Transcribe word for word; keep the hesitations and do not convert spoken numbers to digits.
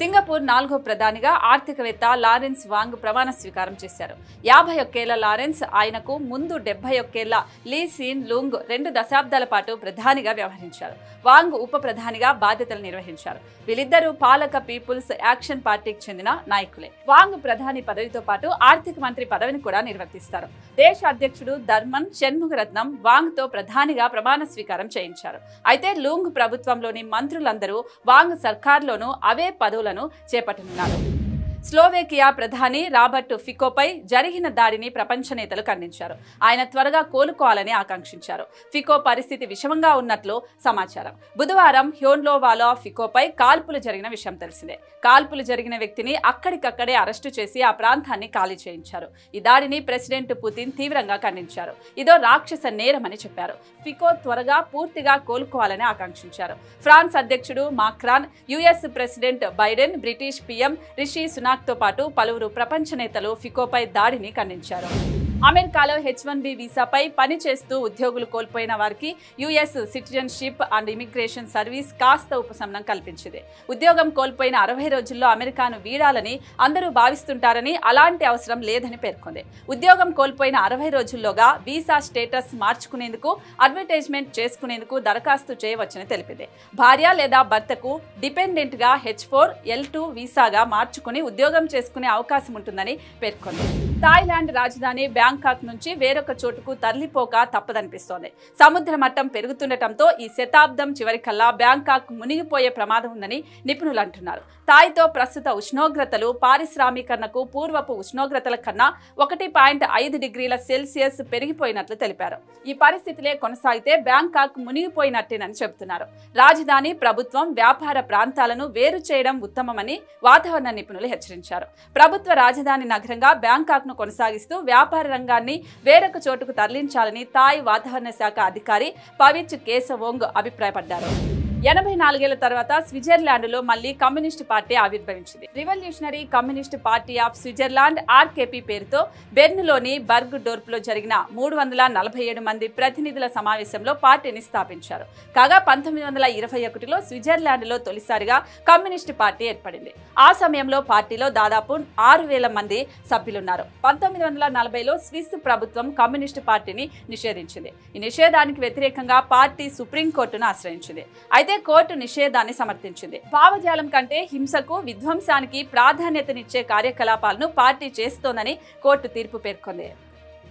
Singapore నాలుగో ప్రధానిగా ఆర్థికవేత్త లారెన్స్ వాంగ్ ప్రమాణ స్వీకారం చేశారు. యాభై ఒక్కేళ్ల లారెన్స్ ఆయనకు ముందు డెబ్బై ఒక్కేళ్ల లీ సీన్ లూంగ్ రెండు దశాబ్దాల పాటు ప్రధానిగా వ్యవహరించారు. వాంగ్ ఉప ప్రధానిగా బాధ్యతలు నిర్వహించారు. వీళ్ళిద్దరూ పాలక పీపుల్స్ యాక్షన్ పార్టీకి చెందిన నాయకులే. వాంగ్ ప్రధాని పదవితో పాటు ఆర్థిక మంత్రి పదవిని కూడా నిర్వర్తిస్తారు. దేశ అధ్యక్షుడు ధర్మన్ షణ్ముగరత్నం వాంగ్ తో ప్రధానిగా ప్రమాణ స్వీకారం చేయించారు. అయితే లూంగ్ ప్రభుత్వంలోని మంత్రులందరూ వాంగ్ సర్కార్లోనూ అవే పదవులను చేపట్టనున్నారు. స్లోవేకియా ప్రధాని రాబర్ట్ ఫికోపై జరిగిన దాడిని ప్రపంచ నేతలు ఖండించారు. ఆయన త్వరగా కోలుకోవాలని ఆకాంక్షించారు. ఫికో పరిస్థితి విషమంగా ఉన్నట్లు సమాచారం. బుధవారం హ్యోన్లోవాలో ఫికోపై కాల్పులు జరిగిన విషయం తెలిసిందే. కాల్పులు జరిగిన వ్యక్తిని అక్కడికక్కడే అరెస్టు చేసి ఆ ప్రాంతాన్ని ఖాళీ చేయించారు. ఈ దాడిని ప్రెసిడెంట్ పుతిన్ తీవ్రంగా ఖండించారు. ఇదో రాక్షస నేరమని చెప్పారు. ఫికో త్వరగా పూర్తిగా కోలుకోవాలని ఆకాంక్షించారు. ఫ్రాన్స్ అధ్యక్షుడు Macron, US president Biden, British PM Rishi Sunak తో పాటు పలువురు ప్రపంచ నేతలు ఫికోపై దాడిని ఖండించారు. అమెరికాలో హెచ్ వన్ బి వీసాపై పనిచేస్తూ ఉద్యోగులు కోల్పోయిన వారికి US citizenship and immigration service కాస్త ఉపశమనం కల్పించింది. ఉద్యోగం కోల్పోయిన అరవై రోజుల్లో అమెరికాను వీడాలని అందరూ భావిస్తుంటారని, అలాంటి అవసరం లేదని పేర్కొంది. ఉద్యోగం కోల్పోయిన అరవై రోజుల్లోగా వీసా స్టేటస్ మార్చుకునేందుకు, అడ్వర్టైజ్మెంట్ చేసుకునేందుకు దరఖాస్తు చేయవచ్చని తెలిపింది. భార్య లేదా భర్తకు డిపెండెంట్ గా హెచ్ ఫోర్ ఎల్ టూ వీసాగా మార్చుకుని ఉద్యోగం చేసుకునే అవకాశం ఉంటుందని పేర్కొంది. థాయిలాండ్ రాజధాని బ్యాంకాక్ నుంచి వేరొక చోటుకు తరలిపోక తప్పదనిపిస్తోంది. సముద్ర మట్టం పెరుగుతుండటంతో ఈ శతాబ్దం చివరికల్లా బ్యాంకాక్ మునిగిపోయే ప్రమాదం ఉందని నిపుణులు అంటున్నారు. థాయ్తో ప్రస్తుత ఉష్ణోగ్రతలు పారిశ్రామీకరణకు పూర్వపు ఉష్ణోగ్రతల కన్నా ఒకటి పాయింట్ ఐదు డిగ్రీల సెల్సియస్ పెరిగిపోయినట్లు తెలిపారు. ఈ పరిస్థితులే కొనసాగితే బ్యాంకాక్ మునిగిపోయినట్టేనని చెబుతున్నారు. రాజధాని, ప్రభుత్వం, వ్యాపార ప్రాంతాలను వేరు చేయడం ఉత్తమమని వాతావరణ నిపుణులు హెచ్చరించారు. ప్రభుత్వ రాజధాని నగరంగా బ్యాంకాక్ ను కొనసాగిస్తూ వ్యాపార రంగాన్ని వేరొక చోటుకు తరలించాలని థాయ్ వాతావరణ శాఖ అధికారి పవిచ్ కేశవోంగ్ అభిప్రాయపడ్డారు. ఎనభై నాలుగేళ్ల తర్వాత స్విట్జర్లాండ్లో మళ్లీ కమ్యూనిస్టు పార్టీ ఆవిర్భవించింది. Revolutionary communist party of Switzerland RKP పేరుతో బెర్న్లోని బర్గ్ డోర్ప్లో జరిగిన మూడు వందల నలభై ఏడు మంది ప్రతినిధుల సమావేశంలో పార్టీని స్థాపించారు. కాగా పంతొమ్మిది వందల ఇరవై ఒకటిలో స్విట్జర్లాండ్లో తొలిసారిగా కమ్యూనిస్టు పార్టీ ఏర్పడింది. ఆ సమయంలో పార్టీలో దాదాపు ఆరు వేల మంది సభ్యులున్నారు. పంతొమ్మిది వందల నలభైలో స్విస్ ప్రభుత్వం కమ్యూనిస్టు పార్టీని నిషేధించింది. ఈ నిషేధానికి వ్యతిరేకంగా పార్టీ సుప్రీంకోర్టును ఆశ్రయించింది. అయితే కోర్టు నిషేధాన్ని సమర్థించింది. భావజాలం కంటే హింసకు, విధ్వంసానికి ప్రాధాన్యతనిచ్చే కార్యకలాపాలను పార్టీ చేస్తోందని కోర్టు తీర్పు పేర్కొంది.